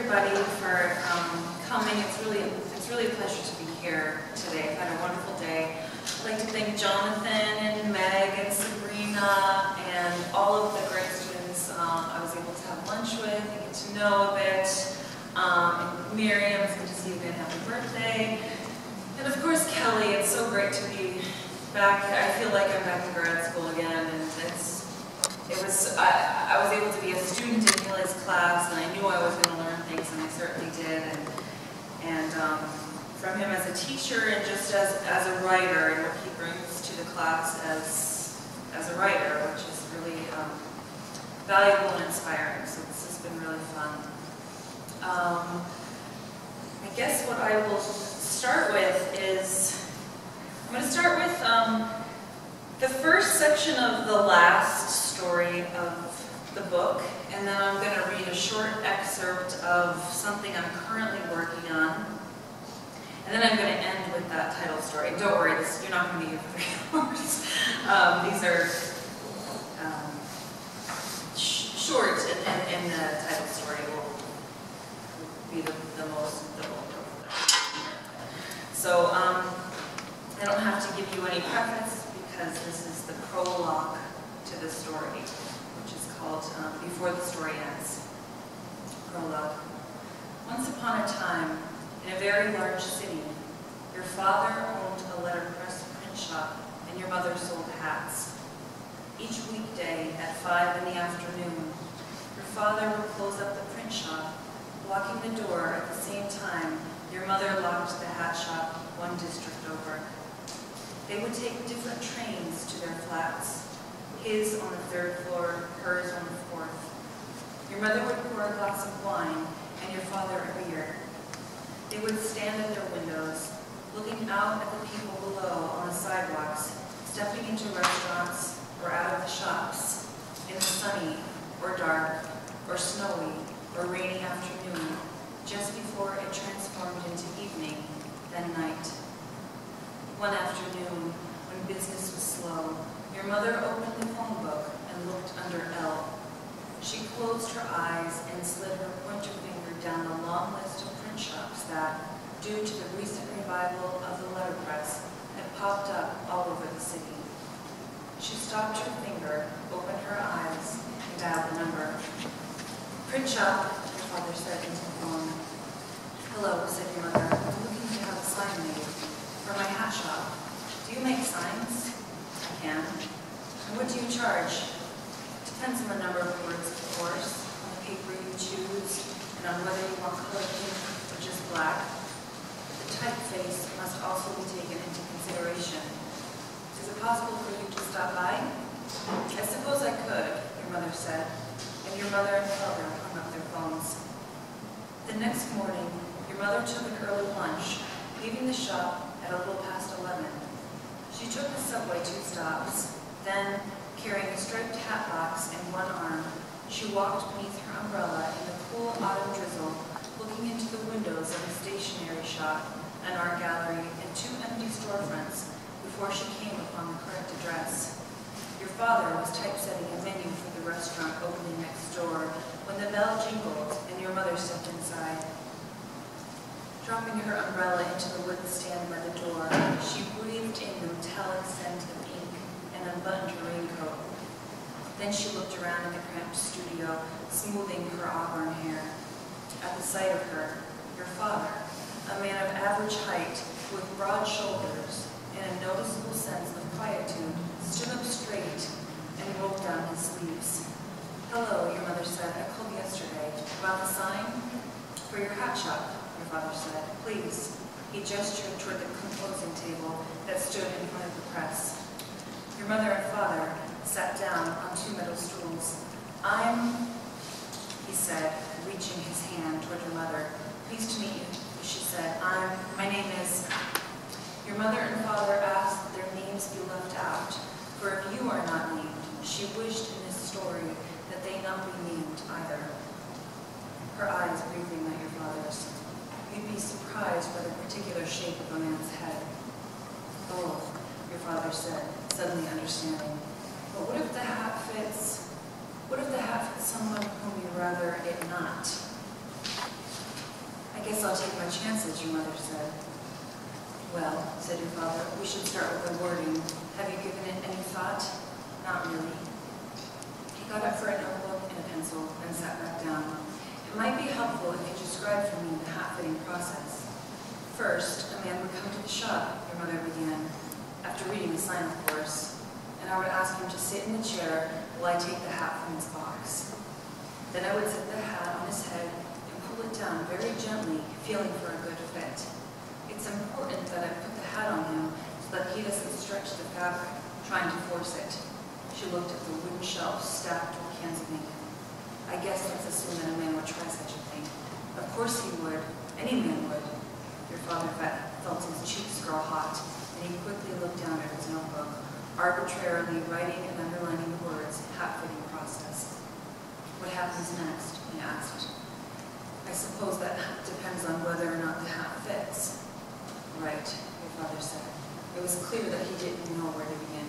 everybody for coming. It's really a pleasure to be here today. I've had a wonderful day. I'd like to thank Jonathan and Meg and Sabrina and all of the great students I was able to have lunch with and get to know a bit. And Miriam, it's good to see you again. Happy birthday. And of course, Kelly, it's so great to be back. I feel like I'm back in grad school again, and I was able to be a student in Kelly's class, and I knew I was going to learn things, and I certainly did. And from him as a teacher and just as a writer, and what he brings to the class as a writer, which is really valuable and inspiring. So this has been really fun. I guess what I will start with is, I'm going to start with the first section of the last story of the book, and then I'm going to read a short excerpt of something I'm currently working on, and then I'm going to end with that title story. Don't worry, you're not going to be here for 3 hours. These are short, and the title story will be the bulk of that. So I don't have to give you any preface, because this is the prologue to the story, which is called Before the Story Ends. Prologue. Once upon a time, in a very large city, your father owned a letterpress print shop, and your mother sold hats. Each weekday at 5 in the afternoon, your father would close up the print shop, locking the door at the same time your mother locked the hat shop one district over. They would take different trains to their flats, his on the 3rd floor, hers on the 4th. Your mother would pour a glass of wine, and your father a beer. They would stand at their windows, looking out at the people below on the sidewalks, stepping into restaurants or out of the shops, in the sunny or dark or snowy or rainy afternoon, just before it transformed into evening, then night. One afternoon, when business was slow, your mother opened the phone book and looked under L. She closed her eyes and slid her pointer finger down the long list of print shops that, due to the recent revival of the letterpress, had popped up all over the city. She stopped her finger, opened her eyes, and dialed the number. "Print shop," your father said into the phone. "Hello," said your mother. "I'm looking to have a sign made for my hat shop. Do you make signs?" "I can." "And what do you charge?" "Depends on the number of words, of course, on the paper you choose, and on whether you want color pink or just black. The typeface must also be taken into consideration. Is it possible for you to stop by?" "I suppose I could," your mother said, and your mother and father hung up their phones. The next morning, your mother took an early lunch, leaving the shop at a little past 11. She took the subway 2 stops. Then, carrying a striped hat box in one arm, she walked beneath her umbrella in the cool autumn drizzle, looking into the windows of a stationery shop, an art gallery, and 2 empty storefronts before she came upon the correct address. Your father was typesetting a menu for the restaurant opening next door when the bell jingled and your mother stepped inside. Dropping her umbrella into the wooden stand by the door, she breathed in the metallic scent of ink and unbuttoned her raincoat. Then she looked around in the cramped studio, smoothing her auburn hair. At the sight of her, your father, a man of average height with broad shoulders and a noticeable sense of quietude, stood up straight and rolled down his sleeves. "Hello," your mother said. "I called yesterday. About the sign?" "For your hat shop," your father said. "Please." He gestured toward the composing table that stood in front of the press. Your mother and father sat down on 2 metal stools. He said, reaching his hand toward your mother. "Pleased to meet you," she said. My name is..." Your mother and father asked that their names be left out, for if you are not named, she wished in this story that they not be named either. Her eyes briefly met your father's. "You'd be surprised by the particular shape of a man's head." "Oh," your father said, suddenly understanding. "But what if the hat fits? What if the hat fits someone whom you'd rather it not?" I guess I'll take my chances, your mother said. Well, said your father, we should start with the wording. Have you given it any thought? Not really. He got up for a notebook and a pencil and sat back down. It might be helpful if you described for me the hat-fitting process. First, a man would come to the shop, your mother began, after reading the sign, of course, and I would ask him to sit in the chair while I take the hat from its box. Then I would set the hat on his head and pull it down very gently, feeling for a good fit. It's important that I put the hat on him so that he doesn't stretch the fabric, trying to force it. She looked at the wooden shelf stacked with cans of ink. I guess let's assume that a man would try such a thing. Of course he would. Any man would. Your father felt his cheeks grow hot, and he quickly looked down at his notebook, arbitrarily writing and underlining the words, hat-fitting process. What happens next? He asked. I suppose that depends on whether or not the hat fits. Right, your father said. It was clear that he didn't know where to begin.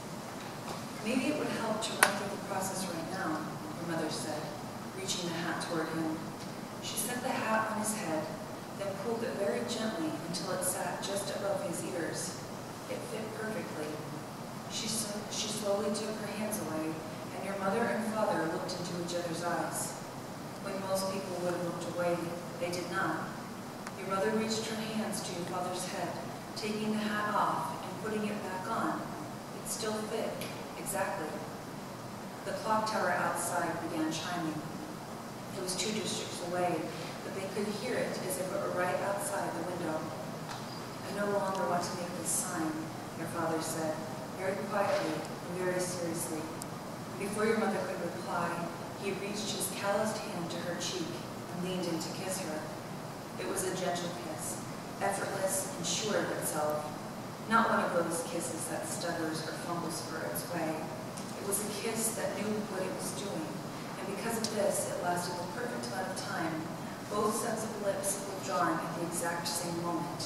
Maybe it would help to run through the process right now, your mother said, reaching the hat toward him. She set the hat on his head, then pulled it very gently until it sat just above his ears. It fit perfectly. She slowly took her hands away, and your mother and father looked into each other's eyes. When most people would have looked away, they did not. Your mother reached her hands to your father's head, taking the hat off and putting it back on. It still fit, exactly. The clock tower outside began chiming. It was 2 districts away, but they could hear it as if it were right outside the window. I no longer want to make this sign, your father said, very quietly and very seriously. Before your mother could reply, he reached his calloused hand to her cheek and leaned in to kiss her. It was a gentle kiss, effortless and sure of itself. Not one of those kisses that stutters or fumbles for its way. It was a kiss that knew what it was doing, and because of this, it lasted the perfect amount of time. Both sets of lips withdrawn at the exact same moment.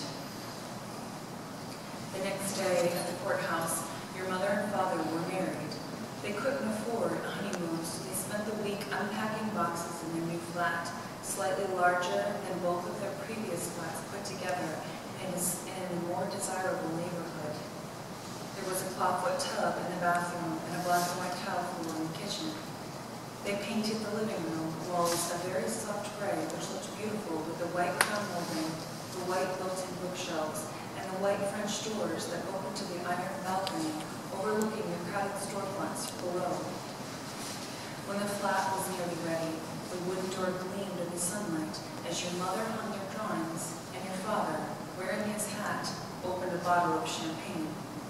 The next day at the courthouse, your mother and father were married. They couldn't afford honeymoons, so they spent the week unpacking boxes in their new flat, slightly larger than both of their previous flats put together in a more desirable neighborhood. There was a clawfoot tub in the bathroom and a black and white tile floor in the kitchen. They painted the living room walls a very soft gray, which looked beautiful with the white crown molding, the white built-in bookshelves, and the white French doors that opened to the iron balcony overlooking the crowded storefronts below. When the flat was nearly ready, the wooden door gleamed in the sunlight as your mother hung their drawings and your father, wearing his hat, opened a bottle of champagne.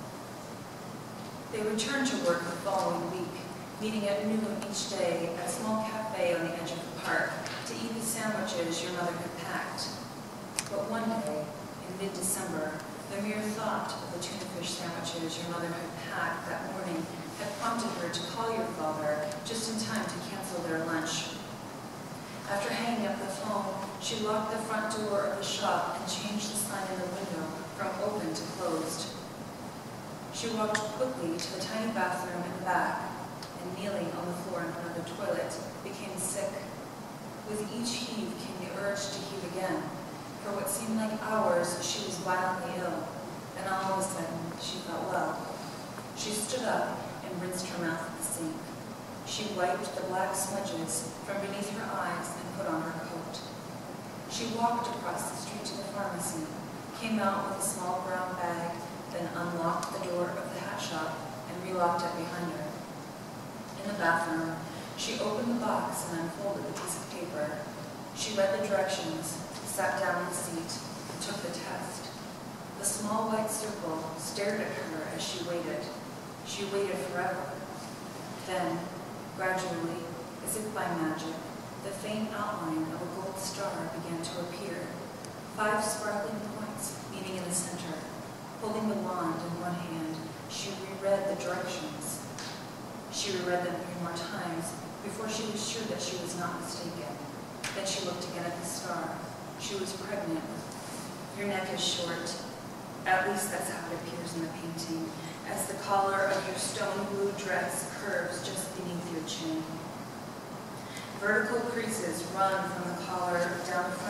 They returned to work the following week, meeting at noon each day at a small cafe on the edge of the park to eat the sandwiches your mother had packed. But one day, in mid-December, the mere thought of the tuna fish sandwiches your mother had packed that morning had prompted her to call your father just in time to cancel their lunch. After hanging up the phone, she locked the front door of the shop and changed the sign in the window from open to closed. She walked quickly to the tiny bathroom in the back, and kneeling on the floor in front of the toilet, became sick. With each heave came the urge to heave again. For what seemed like hours, she was violently ill, and all of a sudden, she felt well. She stood up and rinsed her mouth at the sink. She wiped the black smudges from beneath her eyes and put on her coat. She walked across the street to the pharmacy, came out with a small brown bag, then unlocked the door of the hat shop and relocked it behind her. In the bathroom, she opened the box and unfolded the piece of paper. She read the directions, sat down in the seat, and took the test. The small white circle stared at her as she waited. She waited forever. Then, gradually, as if by magic, the faint outline of a gold star began to appear. 5 sparkling points meeting in the center. Holding the wand in one hand, she reread the directions. She reread them 3 more times before she was sure that she was not mistaken. Then she looked again at the star. She was pregnant. Your neck is short. At least that's how it appears in the painting, as the collar of your stone blue dress curves just beneath your chin. Vertical creases run from the collar down the front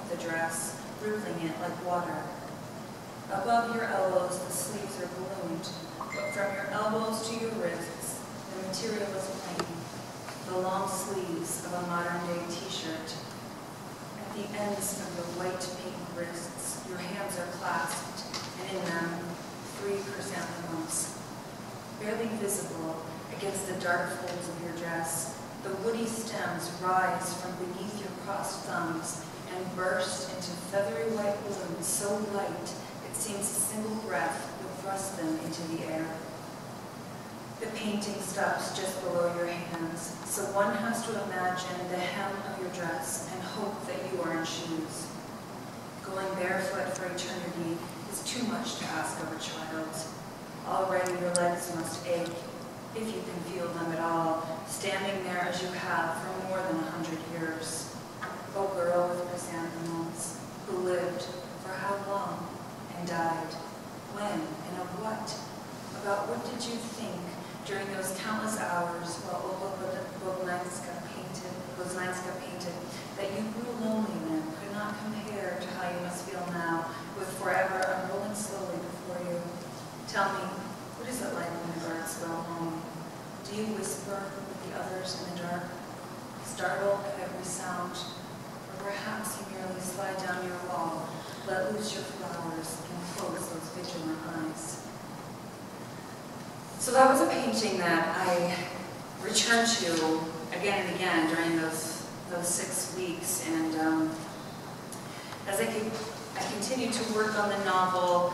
the dress, rippling it like water. Above your elbows, the sleeves are ballooned, but from your elbows to your wrists, the material is plain, the long sleeves of a modern-day t-shirt. At the ends of the white pink wrists, your hands are clasped, and in them, 3 chrysanthemums. Barely visible against the dark folds of your dress, the woody stems rise from beneath your crossed thumbs and burst into feathery white balloons so light it seems a single breath will thrust them into the air. The painting stops just below your hands, so one has to imagine the hem of your dress and hope that you are in shoes. Going barefoot for eternity is too much to ask of a child. Already your legs must ache, if you can feel them at all, standing there as you have for more than 100 years. O girl with chrysanthemums, who lived for how long and died? When and of what? About what did you think during those countless hours while Augustana painted, that you grew lonely then, could not compare to how you must feel now, with forever unrolling slowly before you? Tell me, what is it like when the guards go home? Do you whisper with the others in the dark, startled at every sound? Or perhaps you merely slide down your wall, let loose your flowers, and close those vigilant eyes. So that was a painting that I returned to again and again during those 6 weeks, and as I continued to work on the novel,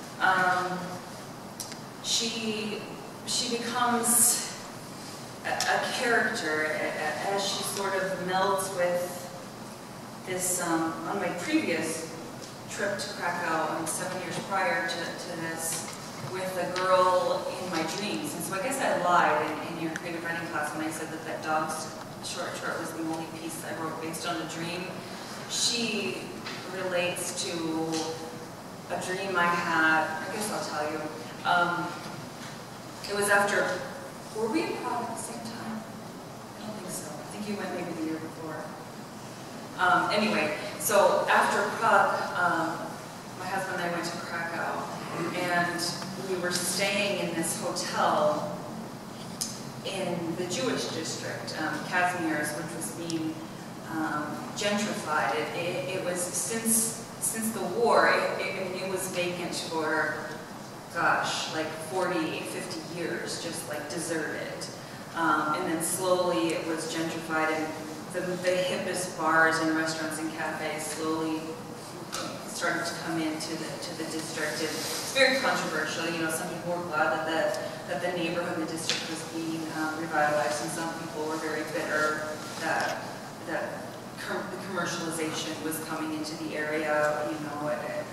she becomes a character as she sort of melds with this. On my previous trip to Krakow, 7 years prior to this, with a girl in my dreams. And so I guess I lied in your creative writing class when I said that dog's short was the only piece I wrote based on a dream. She relates to a dream I had. I guess I'll tell you. It was after, were we in Prague at the same time? I don't think so. I think you went maybe the year before. Anyway, so after Prague, my husband and I went to Krakow, and we were staying in this hotel in the Jewish district, Kazimierz, which was being gentrified. It was, since the war, it was vacant for, gosh, like 40, 50 years, just like deserted. And then slowly it was gentrified, and the hippest bars and restaurants and cafes slowly started to come into the district. It's very controversial. You know, some people were glad that the neighborhood in the district was being revitalized, and some people were very bitter that the commercialization was coming into the area. You know,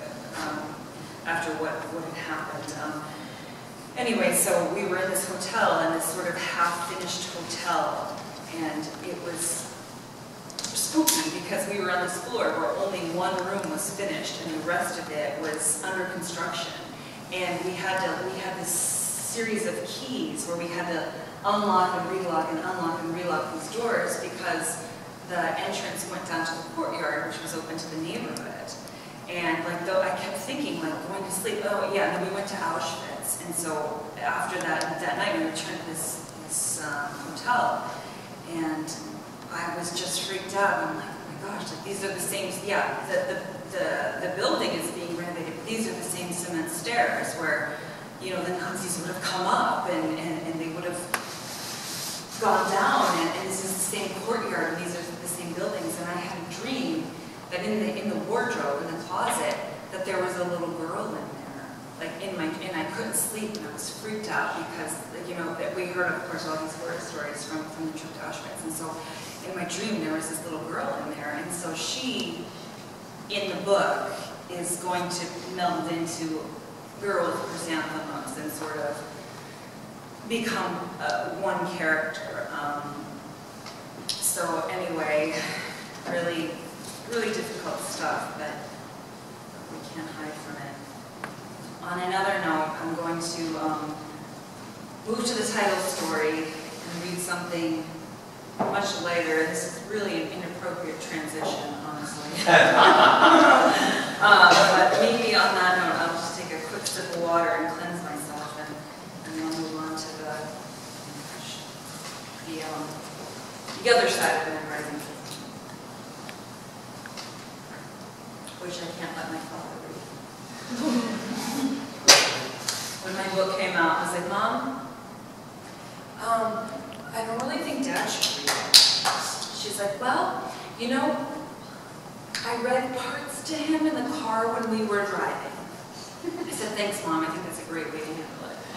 after what had happened. Anyway, so we were in this hotel, in this sort of half-finished hotel, and it was spooky because we were on this floor where only one room was finished and the rest of it was under construction. And we had this series of keys where we had to unlock and relock and unlock and relock these doors because the entrance went down to the courtyard, which was open to the neighborhood. And like, though I kept thinking, like, going to sleep, oh yeah, and then we went to Auschwitz. And so after that night, we returned to this hotel, and I was just freaked out. I'm like, oh my gosh, like, these are the same, yeah, the building is being renovated, but these are the same cement stairs where, you know, the Nazis would have come up and they would have gone down, and this is the same courtyard, and these are the same buildings. And I had a dream that in the wardrobe, in the closet, that there was a little girl in there, like and I couldn't sleep, and I was freaked out because, you know, that we heard, of course, all these horror stories from the trip to Auschwitz. And so in my dream, there was this little girl in there, and so she, in the book, is going to meld into Girl with Chrysanthemums and sort of become one character. So anyway, really difficult stuff, but we can't hide from it. On another note, I'm going to move to the title story and read something much much later. This is really an inappropriate transition, honestly. But maybe on that note, I'll just take a quick sip of water and cleanse myself, and then we'll move on to the other side of memorizing, which I can't let my father read. When my book came out, I was like, Mom, I don't really think Dad should read it. She's like, well, you know, I read parts to him in the car when we were driving. I said, thanks, Mom. I think that's a great way to handle it.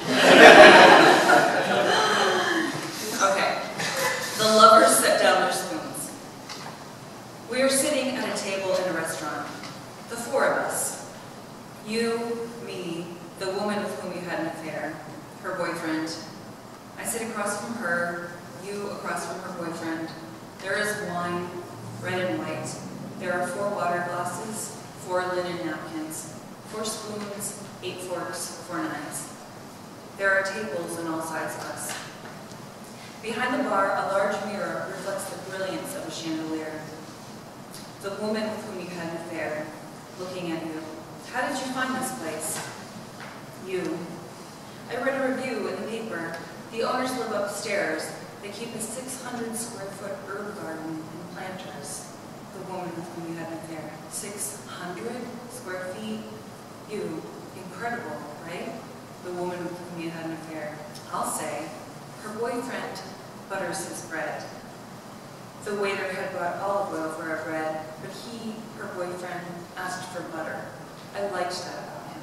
Okay. The lovers set down their spoons. We are sitting at a table in a restaurant. The four of us. You, me, the woman with whom you had an affair, her boyfriend. I sit across from her, you across from her boyfriend. There is wine, red and white. There are 4 water glasses, 4 linen napkins, 4 spoons, 8 forks, 4 knives. There are tables on all sides of us. Behind the bar, a large mirror reflects the brilliance of a chandelier. The woman with whom you had an affair, looking at you. How did you find this place? You. I read a review in the paper. The owners live upstairs. They keep a 600 square foot herb garden and planters. The woman with whom you had an affair. 600 square feet? You. Incredible, right? The woman with whom you had an affair. I'll say. Her boyfriend butters his bread. The waiter had brought olive oil for our bread, but he, her boyfriend, asked for butter. I liked that about him.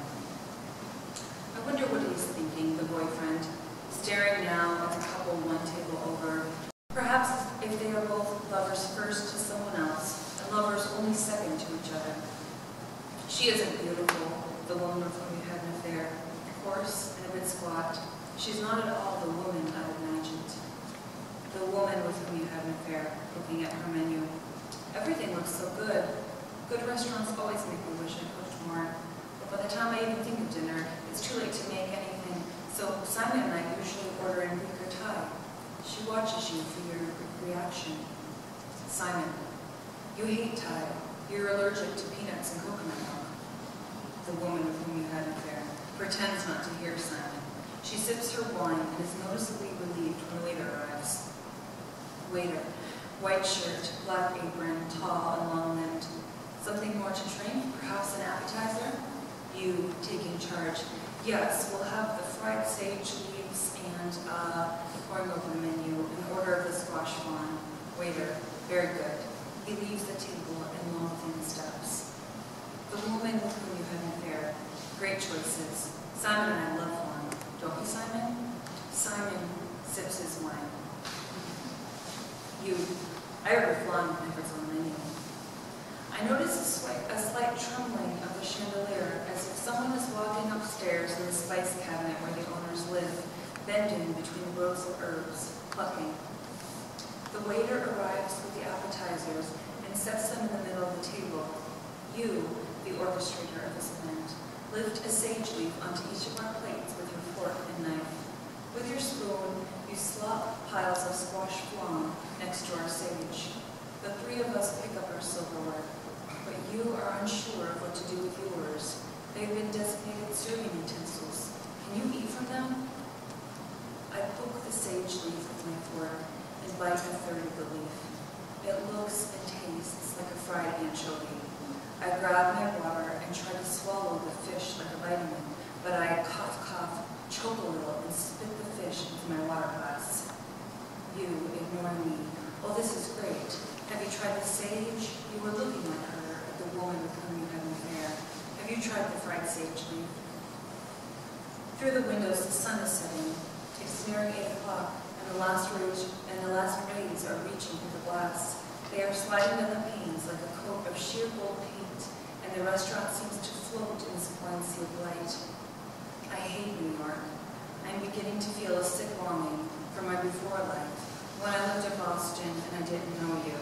I wonder what he's thinking, the boyfriend, staring now at the couple one table over. Perhaps if they are both lovers first to someone else, and lovers only second to each other. She isn't beautiful, the woman with whom you had an affair. Coarse and a bit squat. She's not at all the woman I imagined. The woman with whom you had an affair, looking at her menu. Everything looks so good. Good restaurants always make me wish I cooked more. But by the time I even think of dinner, it's too late to make anything. So Simon and I usually order in Greek or Thai. She watches you for your reaction. Simon, you hate Thai. You're allergic to peanuts and coconut milk. The woman with whom you had an affair pretends not to hear Simon. She sips her wine and is noticeably relieved when the waiter arrives. Waiter, white shirt, black apron, tall and long-limbed. Something more to drink? Perhaps an appetizer? You, taking charge. Yes, we'll have the fried sage leaves and, pouring over the menu, an order of the squash flan. Waiter, very good. He leaves the table in long, thin steps. The woman with whom you had an affair. Great choices. Simon and I love flan. Don't you, Simon? Simon sips his wine. You, I order flan whenever it's on the menu. I notice a slight trembling of the chandelier, as if someone is walking upstairs in the spice cabinet where the owners live, bending between rows of herbs, plucking. The waiter arrives with the appetizers and sets them in the middle of the table. You, the orchestrator of this event, lift a sage leaf onto each of our plates with your fork and knife. With your spoon, you slop piles of squash flan next to our sage. The 3 of us pick up our silverware, but you are unsure of what to do with yours. They've been designated serving utensils. Can you eat from them? I poke the sage leaf with my fork and bite a third of the leaf. It looks and tastes like a fried anchovy. I grab my water and try to swallow the fish like a vitamin, but I cough, choke a little, and spit the fish into my water glass. You, ignoring me. Oh, this is great. Have you tried the sage? You were looking like her, at the woman with whom you had an affair. Have you tried the fried sage leaf? Through the windows, the sun is setting. It's nearing 8 o'clock, and the last rays are reaching through the glass. They are sliding down the panes like a coat of sheer gold paint, and the restaurant seems to float in this buoyancy of light. I hate New York. I'm beginning to feel a sick longing for my before life, when I lived in Boston and I didn't know you.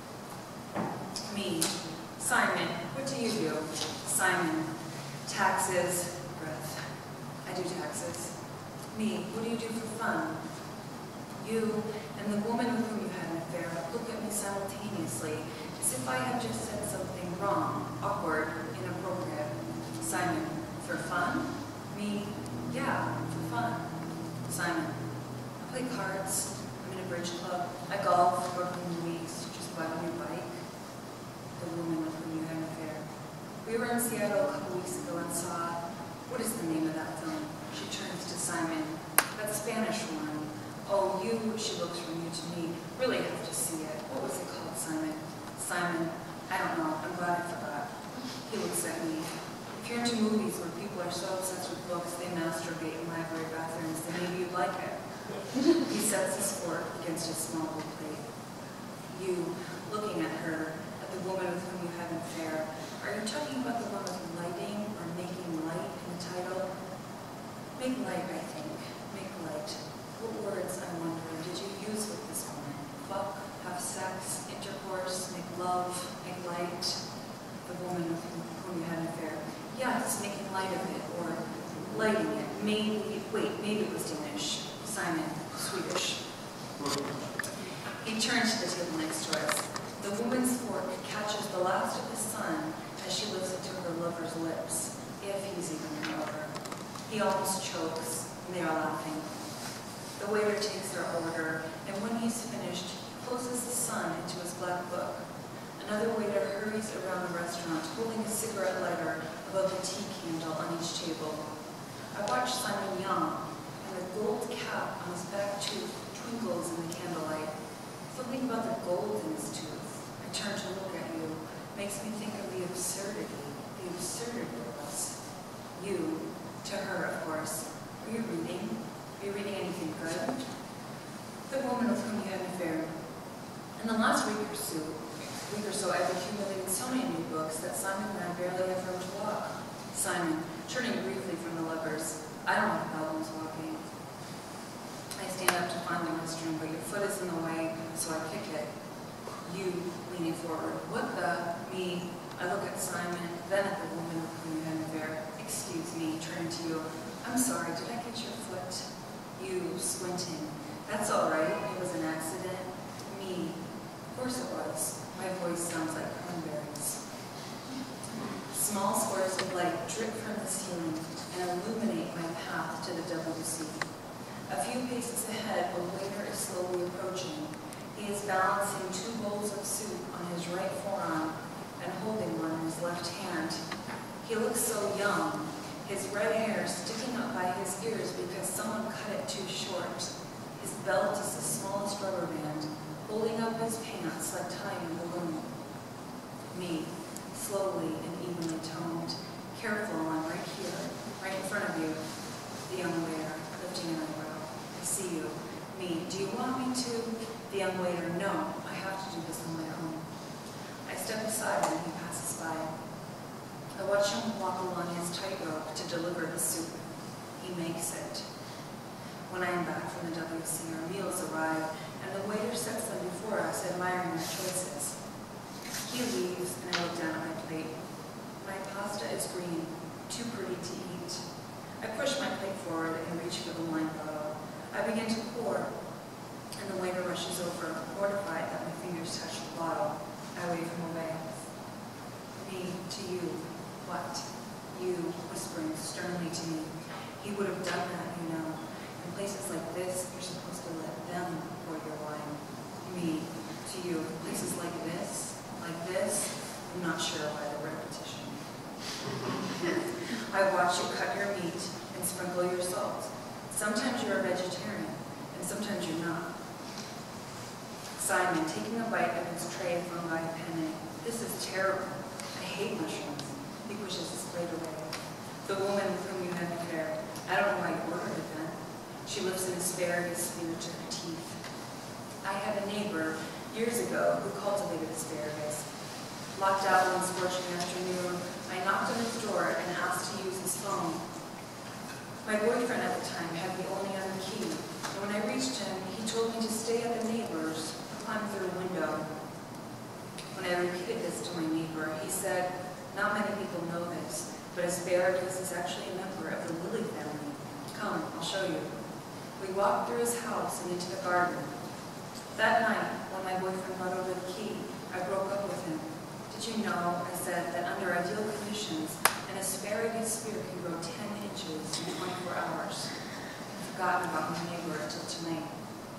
Me, Simon, what do you do? Simon, taxes, breath. I do taxes. Me, what do you do for fun? You, and and the woman with whom you had an affair look at me simultaneously, as if I had just said something wrong, awkward, inappropriate. Simon, for fun? Me, yeah, for fun. Simon, I play cards, I'm in a bridge club, I golf, Brooklyn Louise, just bought a new bike. The woman with whom you had an affair. We were in Seattle a couple weeks ago and saw, what is the name of that film? She turns to Simon, that Spanish one. Oh, you, she looks from you to me, really have to see it. What was it called, Simon? Simon, I don't know, I'm glad I forgot. He looks at me. If you're into movies where people are so obsessed with books, they masturbate in library bathrooms, then maybe you'd like it. He sets his fork against his small blue plate. You, looking at her, at the woman with whom you had an affair, are you talking about the one with lighting or making light in the title? Make light, I think. Make light. What words, I wonder, did you use with this woman? Fuck, have sex, intercourse, make love, make light. The woman with whom you had an affair. Yes, making light of it, or lighting it. Maybe, wait, maybe it was Danish. Simon, Swedish. He turned to the table next to us. The woman's fork catches the last of the sun as she looks into her lover's lips, if he's even her lover. He almost chokes, and they are laughing. The waiter takes their order, and when he's finished, closes the sun into his black book. Another waiter hurries around the restaurant, holding a cigarette lighter above the tea candle on each table. I watch Simon Young, and the gold cap on his back tooth twinkles in the candlelight. Something about the gold in his tooth. I turn to look at you. Makes me think of the absurdity of us. You, to her, of course. Are you reading? Are you reading anything good? The woman with whom you had an affair. In the last week or so, I've accumulated so many new books that Simon and I barely have room to walk. Simon, turning briefly from the lovers. I don't have problems walking. I stand up to find the restroom, but your foot is in the way, so I kick it. You, leaning forward. What the? Me. I look at Simon, then at the woman with whom you had an affair. Excuse me, turning to you. I'm sorry, did I get your foot? You, squinting. That's all right, it was an accident. Me. Of course it was. My voice sounds like cranberries. Small squares of light drip from the ceiling and illuminate my path to the WC. A few paces ahead, a waiter is slowly approaching. He is balancing 2 bowls of soup on his right forearm and holding one in his left hand. He looks so young, his red hair sticking up by his ears because someone cut it too short. His belt is the smallest rubber band, holding up his pants like tying a balloon. Me, slowly and evenly toned, careful, I'm right here, right in front of you. The young waiter, lifting an eyebrow. I see you. Me, do you want me to? The young waiter, no, I have to do this on my own. I step aside and he passes by. I watch him walk along his tightrope to deliver the soup. He makes it. When I am back from the WC, our meals arrive, and the waiter sets them before us, admiring our choices. He leaves, and I look down at my plate. My pasta is green, too pretty to eat. I push my plate forward and reach for the wine bottle. I begin to pour, and the waiter rushes over, mortified that my fingers touch the bottle. I wave him away. Me, to you. What? You, whispering sternly to me. He would have done that, you know. In places like this, you're supposed to let them pour your wine. Me, to you. Places like this, I'm not sure why the repetition. I watch you cut your meat and sprinkle your salt. Sometimes you're a vegetarian, and sometimes you're not. Simon, taking a bite of his tray from by penne. This is terrible. I hate mushrooms. He pushes his plate away. The woman with whom you had an affair. I don't know why you ordered it then. She lifts an asparagus spear to her teeth. I had a neighbor years ago who cultivated asparagus. Locked out one scorching afternoon, I knocked on his door and asked to use his phone. My boyfriend at the time had the only other key, and when I reached him, he told me to stay at the neighbor's, climb through a window. When I repeated this to my neighbor, he said, not many people know this, but asparagus is actually a member of the lily family. Come, I'll show you. We walked through his house and into the garden. That night, when my boyfriend brought over the key, I broke up with him. Did you know, I said, that under ideal conditions, an asparagus spear can grow 10 inches in 24 hours. I've forgotten about my neighbor until tonight.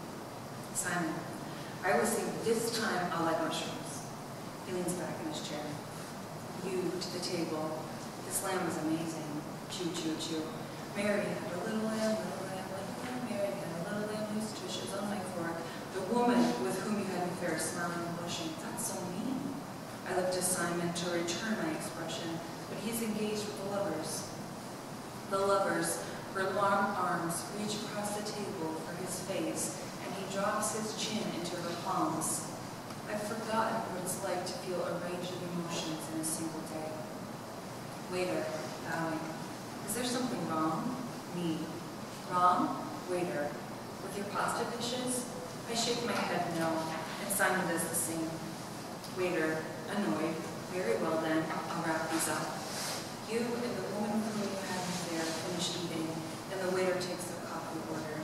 Simon, I always think this time I'll like mushrooms. He leans back in his chair. You to the table. This lamb was amazing. Chew, chew, chew. Mary had a little lamb, Mary had a little lamb whose tush is on my fork. The woman with whom you had an affair, smiling and blushing. That's so mean. I looked to Simon to return my expression, but he's engaged with the lovers. The lovers, her long arms reach across the table for his face, and he drops his chin into her palms. I've forgotten what it's like to feel a range of emotions in a single day. Waiter, bowing. Is there something wrong? Me. Wrong? Waiter. With your pasta dishes? I shake my head no, and Simon does the same. Waiter, annoyed. Very well then, I'll wrap these up. You and the woman whom you had there finish eating, and the waiter takes the coffee order.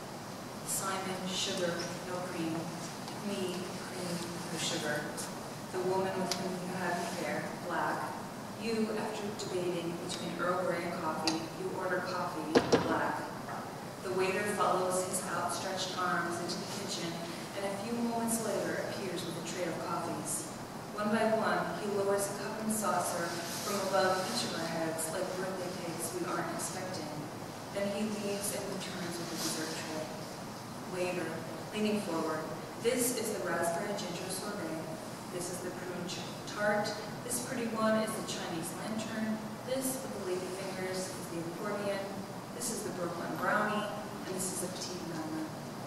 Simon, sugar, no cream. Me, cream, no sugar. The woman with whom you had an affair, black. You, after debating between Earl Grey and coffee, you order coffee, black. The waiter follows his outstretched arms into the kitchen, and a few moments later appears with a tray of coffees. One by one, he lowers a cup and saucer from above each of our heads like birthday cakes we aren't expecting. Then he leaves and returns with a dessert tray. Waiter, leaning forward, this is the raspberry ginger sorbet. This is the prune tart. This pretty one is the Chinese lantern. This, with the lady fingers, is the accordion. This is the Brooklyn brownie, and this is the petite nana.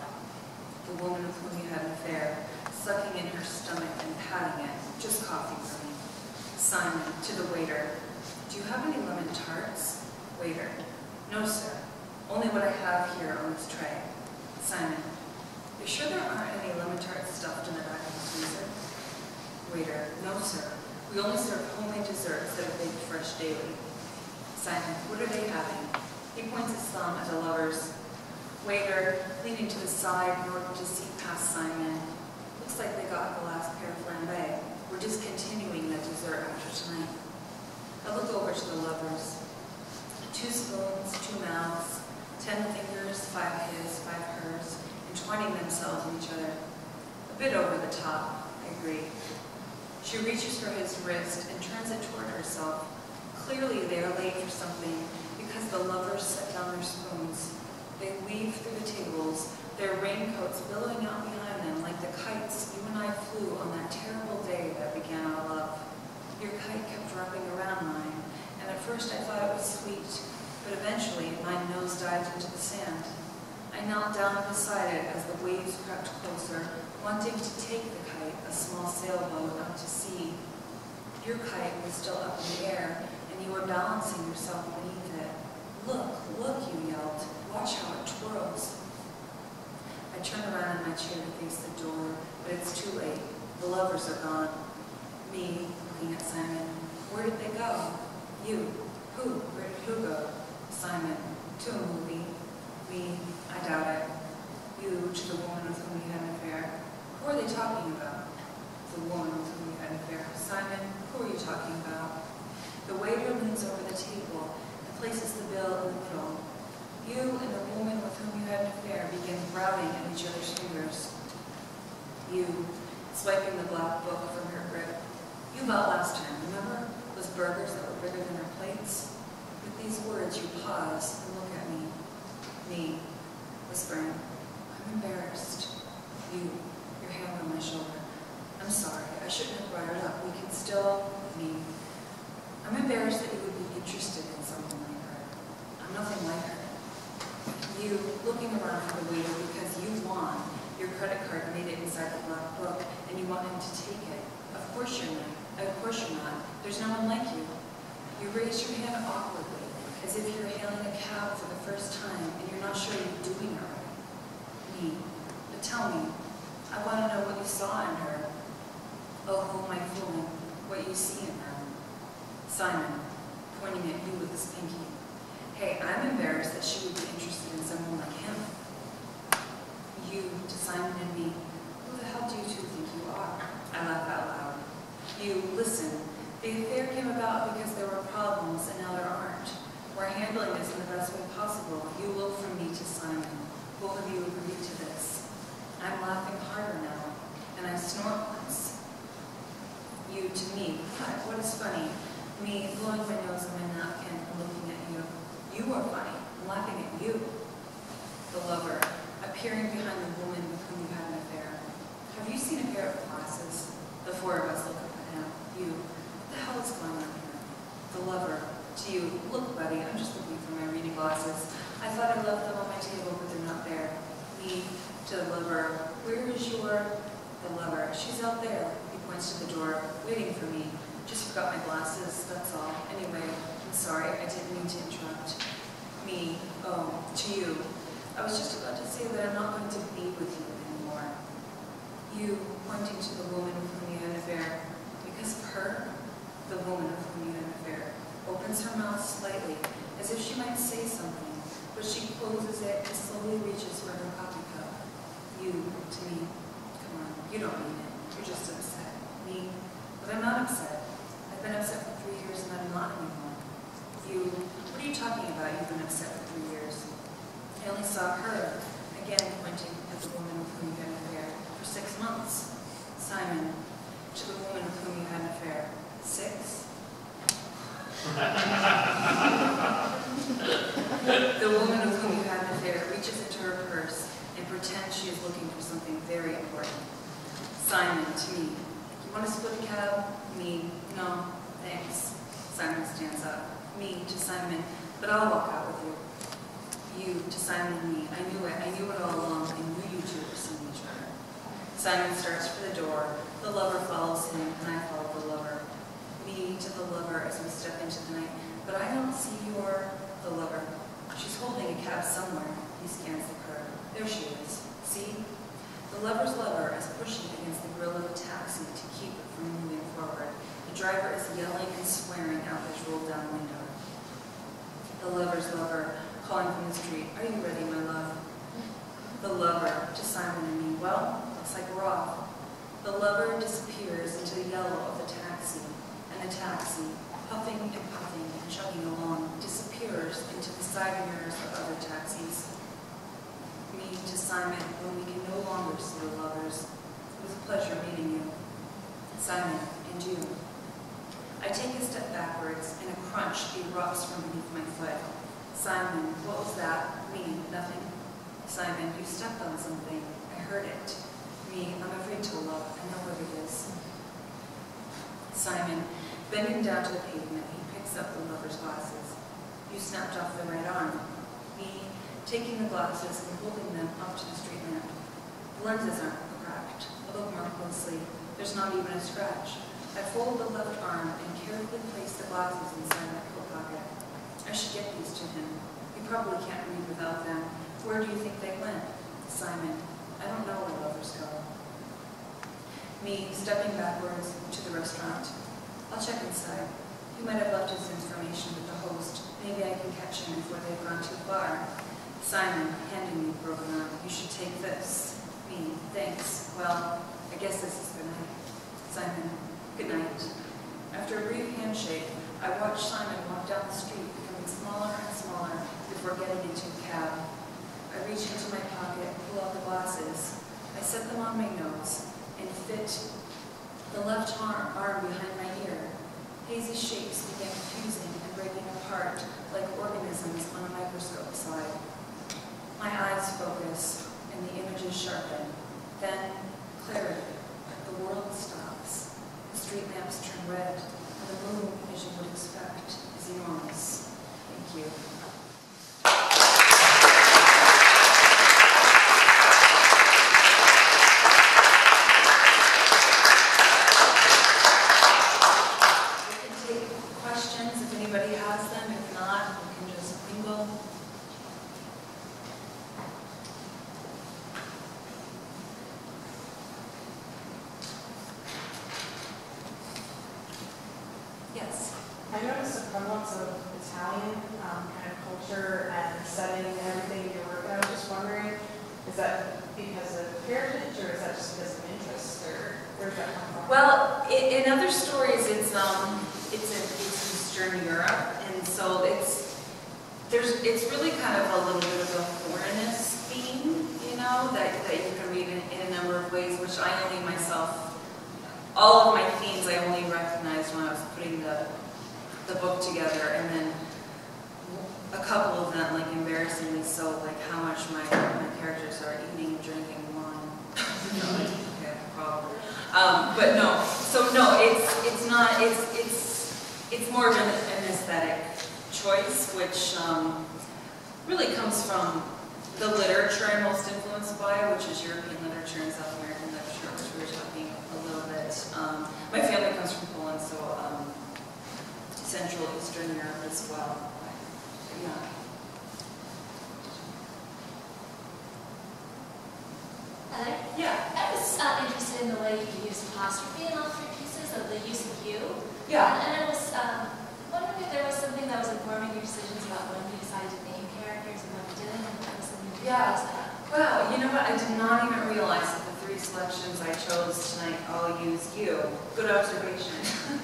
The woman with whom you had an affair, sucking in her stomach and patting it. Just coffee for me. Simon, to the waiter, do you have any lemon tarts? Waiter, no sir, only what I have here on this tray. Simon, you sure there aren't any lemon tarts stuffed in the back of the freezer? Waiter, no sir, we only serve homemade desserts that are baked fresh daily. Simon, what are they having? He points his thumb at the lovers. Waiter, leaning to the side in order to see past Simon. Looks like they got the last pair of flambe. We're discontinuing the dessert after tonight. I look over to the lovers. 2 spoons, 2 mouths, 10 fingers, 5 his, 5 hers, entwining themselves in each other. A bit over the top, I agree. She reaches for his wrist and turns it toward herself. Clearly they are late for something because the lovers set down their spoons. They weave through the tables, their raincoats billowing out behind them like the kites you and I flew on that terrible day that began our love. Your kite kept wrapping around mine, and at first I thought it was sweet, but eventually mine nose-dived into the sand. I knelt down beside it as the waves crept closer, wanting to take the kite, a small sailboat, out to sea. Your kite was still up in the air, and you were balancing yourself beneath it. Look, look, you yelled. Watch how it twirls. I turn around in my chair to face the door, but it's too late. The lovers are gone. Me, looking at Simon. Where did they go? You. Who? Where did who go? Simon. To a movie. Me. I doubt it. You, to the woman with whom you had an affair. Who are they talking about? The woman with whom you had an affair. Simon, who are you talking about? The waiter leans over the table and places the bill in the middle. You and the woman with whom you had an affair begin routing at each other's fingers. You, swiping the black book from her grip. You bought last time, remember? Those burgers that were bigger than our plates? With these words, you pause and look at me. Me, whispering, I'm embarrassed. You, your hand on my shoulder. I'm sorry, I shouldn't have brought it up. We can still, me. I'm embarrassed that you would be interested in someone like her. I'm nothing like her. You, looking around for the waiter because you won. Your credit card made it inside the black book, and you want him to take it. Of course you're not. Of course you're not. There's no one like you. You raise your hand awkwardly, as if you're hailing a cab for the first time, and you're not sure you're doing it right. Me. But tell me, I want to know what you saw in her. Oh, who am I fooling? What you see in her. Simon, pointing at you with his pinky. Hey, I'm embarrassed that she would be interested in someone like him. You, to Simon and me, Oh, to you. I was just about to say that I'm not going to be with you anymore. You, pointing to the woman with whom you had an affair, because of her, the woman with whom you had an affair, opens her mouth slightly, as if she might say something, but she closes it and slowly reaches for her coffee cup. You, to me. Come on, you don't mean it. You're just upset. Me? But I'm not upset. I've been upset for 3 years and I'm not anymore. You, what are you talking about? You've been upset for 3 years. I only saw her, again pointing at the woman with whom you had an affair, for 6 months. Simon, to the woman with whom you had an affair. 6? The woman with whom you had an affair reaches into her purse and pretends she is looking for something very important. Simon, to me. You want to split a cab? Me. No, thanks. Simon stands up. Me, to Simon. But I'll walk out with you. You, to Simon and me. I knew it. I knew it all along. I knew you two were seeing each other. Simon starts for the door. The lover follows him, and I follow the lover. Me, to the lover as we step into the night. But I don't see the lover. She's holding a cab somewhere. He scans the curb. There she is. See? The lover's lever is pushing against the grill of a taxi to keep it from moving forward. The driver is yelling and swearing out his rolled-down window. The lover's lover, calling from the street, "Are you ready, my love?" The lover, to Simon and me, "Well, looks like we're off." The lover disappears into the yellow of the taxi, and the taxi, puffing and chugging along, disappears into the side mirrors of other taxis. Me to Simon, when we can no longer see the lovers. It was a pleasure meeting you. Simon, and you. I take a step backwards, and a crunch erupts from beneath my foot. Simon, what was that? Me, nothing. Simon, you stepped on something. I heard it. Me, I'm afraid to look. I know what it is. Simon, bending down to the pavement, he picks up the lover's glasses. You snapped off the right arm. Me, taking the glasses and holding them up to the street lamp. The lenses aren't cracked. I look more closely. There's not even a scratch. I fold the left arm and carefully place the glasses inside my coat pocket. I should get these to him. He probably can't read without them. Where do you think they went? Simon, I don't know where lovers go. Me, stepping backwards to the restaurant. I'll check inside. He might have left his information with the host. Maybe I can catch him before they've gone too far. Simon, handing me the broken arm. You should take this. Me, thanks. Well, I guess this is good night. Simon, good night. After a brief handshake, I watch Simon walk down the street, becoming smaller and smaller before getting into a cab. I reach into my pocket, pull out the glasses. I set them on my nose and fit the left arm behind my ear. Hazy shapes began fusing and breaking apart like organisms on a microscope slide. My eyes focus and the images sharpen. Then, clarity. The world stops. The street lamps turn red, and the moon, as you would expect, is enormous. Thank you. Yes. I noticed a prevalence of Italian kind of culture and setting and everything in your work. I was just wondering, is that because of heritage, or is that just because of interest, or where does that come from? Well, in other stories, it's in Eastern Europe, and so it's really kind of a little bit of a foreignness theme, you know, that you can read in a number of ways, which I only myself. All of my themes I only recognized when I was putting the book together, and then a couple of them, like embarrassingly so, like how much my characters are eating and drinking wine. Okay, problem. But no, so no, it's not. It's more of an aesthetic choice, which really comes from the literature I'm most influenced by, which is European literature and South American literature, which we were talking a little bit. My family comes from Poland, so Central Eastern Europe as well. But yeah. in the way you use apostrophe in all three pieces of the use of you. Yeah. And I was wondering if there was something that was informing your decisions about when you decided to name characters and when you didn't, and if there was something to realize that. Wow, you know what? I did not even realize that the 3 selections I chose tonight all use you. Good observation.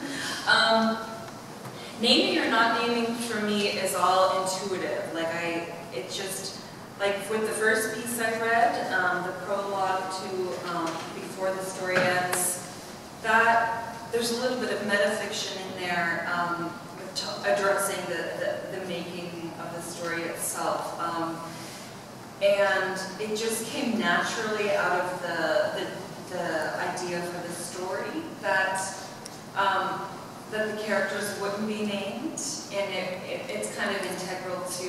Naming or not naming for me is all intuitive. Like it just, like with the first piece I read, the prologue to Before the Story Ends, that there's a little bit of metafiction in there addressing the making of the story itself. And it just came naturally out of the idea for the story that the characters wouldn't be named, and it's kind of integral to,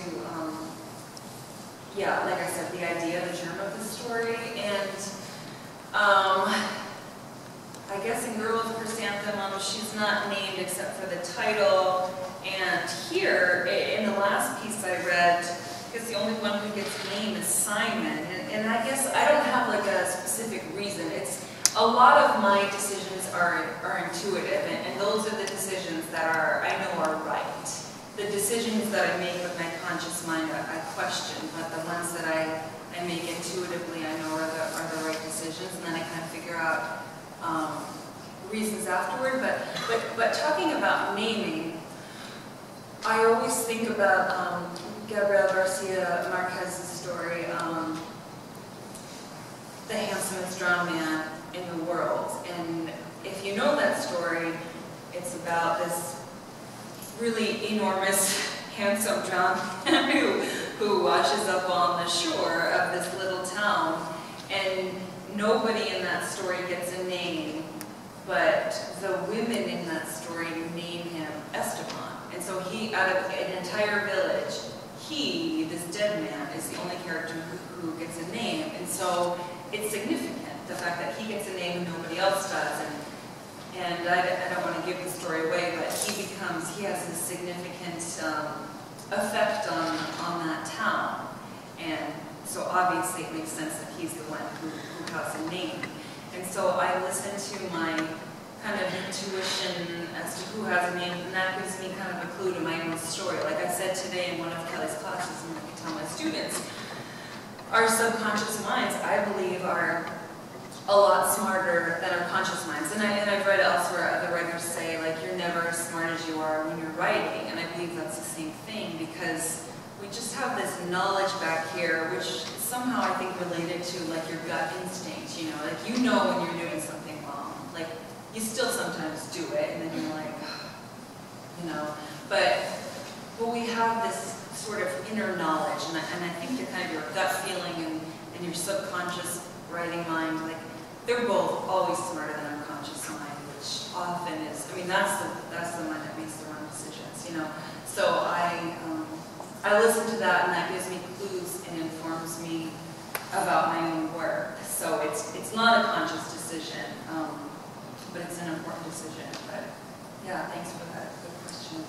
yeah, like I said, the idea, the germ of the story. And I guess in Girl with Chrysanthemum, she's not named except for the title. And here, in the last piece I read, because the only one who gets named is Simon, and I guess I don't have like a specific reason. It's a lot of my decisions are intuitive, and those are the decisions that I know are right. The decisions that I make with my conscious mind, I question, but the ones that I make intuitively, I know are the right decisions, and then I kind of figure out reasons afterward. But talking about naming, I always think about Gabriel Garcia Marquez's story, The Handsomest Drowned Man in the World. And if you know that story, it's about this really enormous, handsome drowned man who washes up on the shore of this little town, and nobody in that story gets a name, but the women in that story name him Esteban. And so he, out of an entire village, he, this dead man, is the only character who gets a name. And so it's significant, the fact that he gets a name and nobody else does. And I don't want to give the story away, but he has a significant effect on that town. And so obviously it makes sense that he's the one who has a name. And so I listen to my kind of intuition as to who has a name, and that gives me kind of a clue to my own story. Like I said today in one of Kelly's classes, and I tell my students, our subconscious minds, I believe, are a lot smarter than our conscious minds. And I've read elsewhere other writers say, like, you're never as smart as you are when you're writing. And I believe that's the same thing, because we just have this knowledge back here, which is somehow I think related to like your gut instinct, you know, like you know when you're doing something wrong. Like you still sometimes do it, and then you're like, you know, but we have this sort of inner knowledge, and I think you're kind of your gut feeling and your subconscious writing mind, like they're both always smarter than our conscious mind, which often is, I mean, that's the mind that makes the wrong decisions, you know. So I listen to that, and that gives me clues and informs me about my own work. So it's not a conscious decision, but it's an important decision. But yeah, thanks for that good question.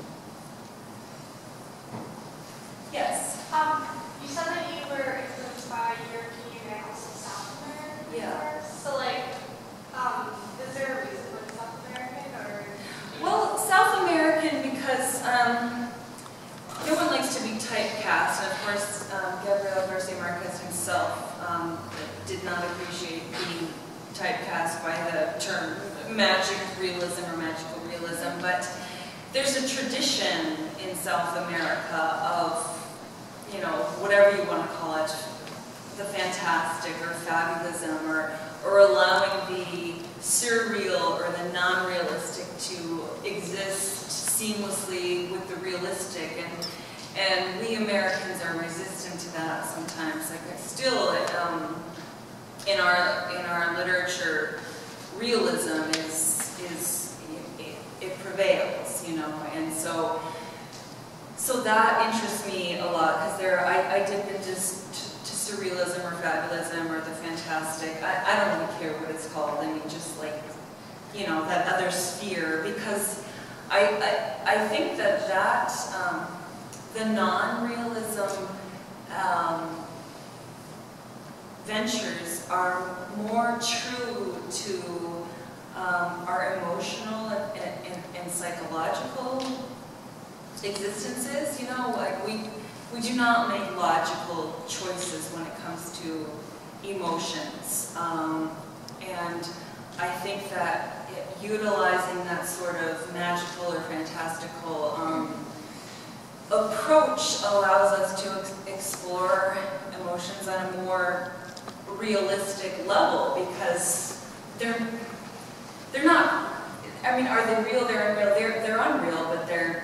Yes? You said that you were influenced by European and also South American. Yeah. So like, is there a reason for South American, or? Well, South American because no one likes to be typecast, and of course Gabriel Garcia Marquez himself did not appreciate being typecast by the term magic realism or magical realism, but there's a tradition in South America of, you know, whatever you want to call it, the fantastic or fabulism, or allowing the surreal or the non-realistic to exist seamlessly with the realistic, and we Americans are resistant to that sometimes. Like still, in our literature, realism it prevails, you know, and so that interests me a lot, because I dip into surrealism or fabulism or the fantastic. I don't really care what it's called. I mean, just like, you know, that other sphere, because I think that the non-realism ventures are more true to existences, you know, like we do not make logical choices when it comes to emotions. And I think that utilizing that sort of magical or fantastical approach allows us to explore emotions on a more realistic level, because they're not, I mean, are they real? They're unreal. They're unreal, but they're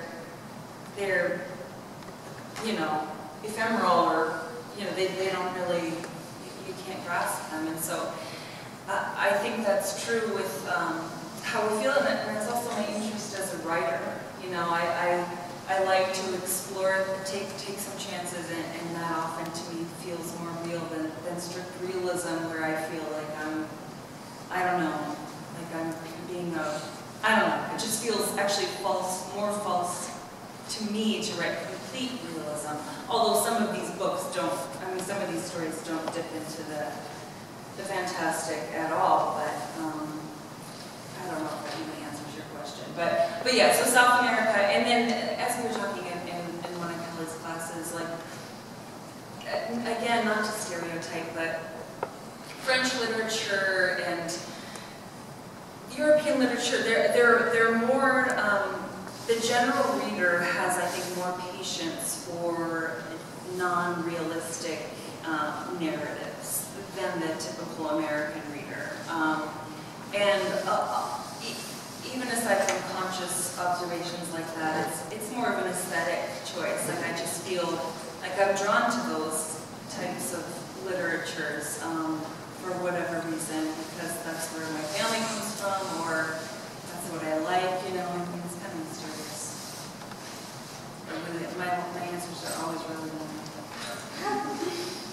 you know, ephemeral, or you know, they don't really, you can't grasp them. And so I think that's true with how we feel, and it's also my interest as a writer. You know, I like to explore, take some chances, and that often to me feels more real than strict realism, where I feel like I don't know, like I'm being I don't know, it just feels actually false, more false to me to write complete realism. Although some of these books don't, I mean, some of these stories don't dip into the fantastic at all, but I don't know if that even answers your question. But yeah, so South America, and then as we were talking in one of Kelly's classes, like, again, not to stereotype, but French literature and European literature, they're more, the general reader has, I think, more patience for non-realistic narratives than the typical American reader. Even aside from conscious observations like that, it's more of an aesthetic choice. Like, I just feel like I'm drawn to those types of literatures for whatever reason, because that's where my family comes from, or that's what I like, you know, and it's kind of mysterious. But really, my answers are always really long.